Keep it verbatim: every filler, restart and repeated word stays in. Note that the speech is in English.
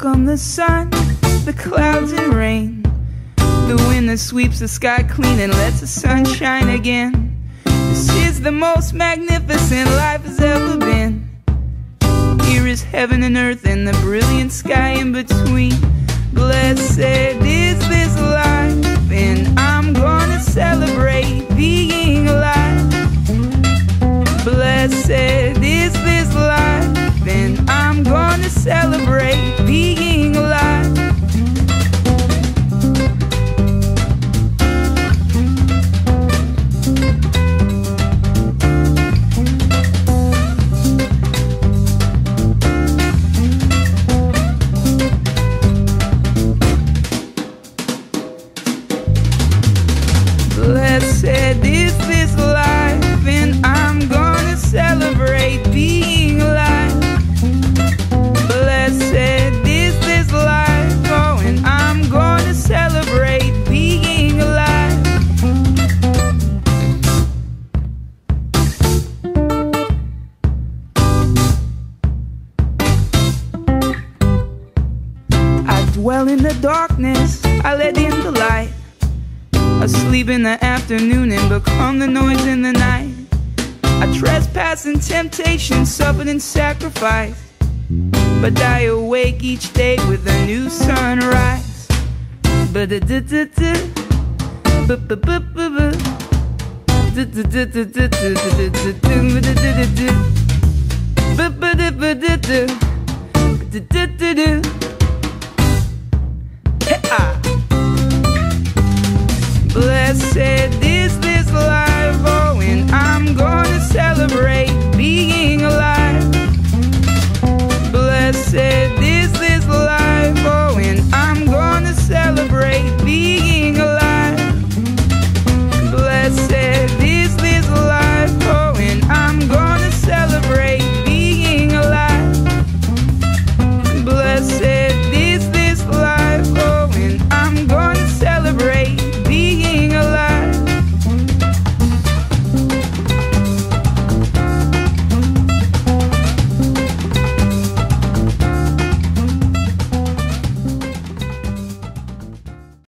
Welcome the sun, the clouds and rain, the wind that sweeps the sky clean and lets the sun shine again. This is the most magnificent life has ever been. Here is heaven and earth and the brilliant sky in between. Blessed is this life, and I'm gonna celebrate being alive. Blessed is this life, and I'm gonna celebrate being alive. Blessed is this life, and I'm gonna celebrate being alive. Blessed is this life, oh, and I'm gonna celebrate being alive. I dwell in the darkness, I let in the light. Asleep in the afternoon and become the noise in the night. I trespass in temptation, suffered in sacrifice, but I awake each day with a new sunrise. Blessed is this life, oh, and I'm